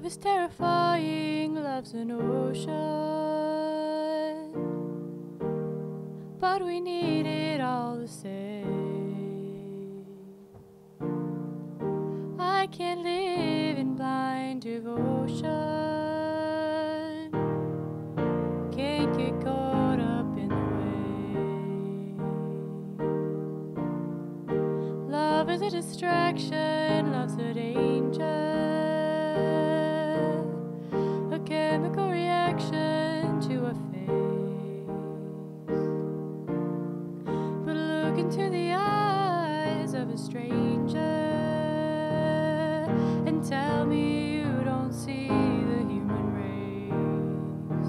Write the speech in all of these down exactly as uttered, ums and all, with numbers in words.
Love is terrifying, love's an ocean, but we need it all the same. I can't live in blind devotion, can't get caught up in the way. Love is a distraction, love's a danger, a chemical reaction to a face. But look into the eyes of a stranger and tell me you don't see the human race.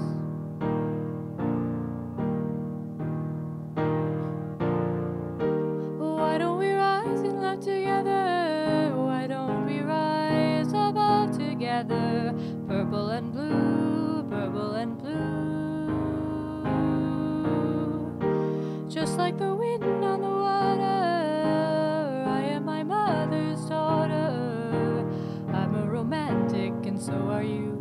Why don't we rise in love together? Why don't we rise above together? Purple and blue, purple and blue, just like the wind on the water. I am my mother's daughter. I'm a romantic and so are you.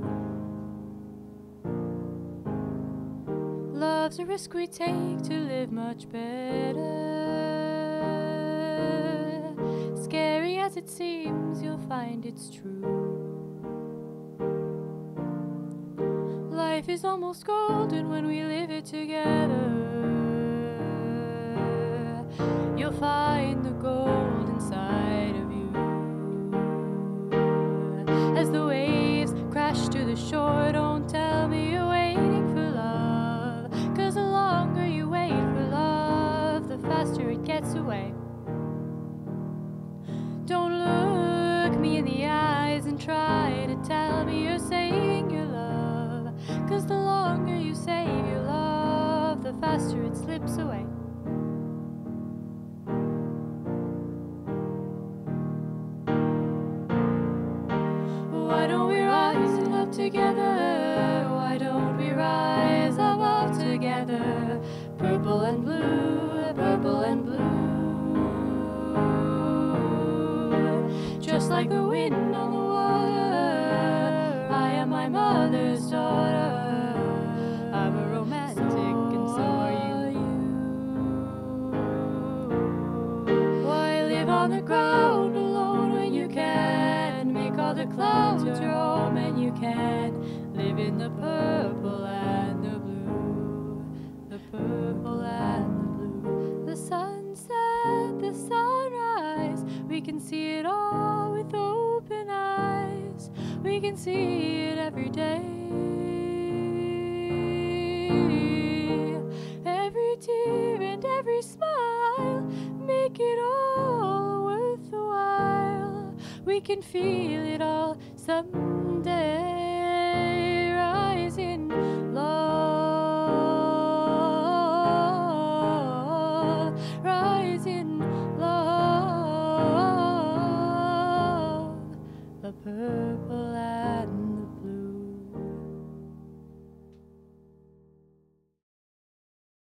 Love's a risk we take to live much better. Scary as it seems, you'll find it's true. Life is almost golden when we live it together. You'll find the gold inside of you. As the waves crash to the shore, don't tell me you're waiting for love, 'cause the longer you wait for love, the faster it gets away. Don't look me in the eyes and try to tell me you're saving your love, 'cause the longer you save your love, the faster it slips away. Why don't we rise in love together? Why don't we rise above together? Purple and blue, purple and blue, just like the wind on the water. I am my mother's daughter. I'm a romantic and so are you. Why live on the ground alone when you can make all the clouds your home, and you can live in the purple and the blue, the purple and the blue. The sunset, the sunrise, we can see it all with open eyes. We can see it every day. Every tear and every smile make it all worth the while. We can feel it all someday.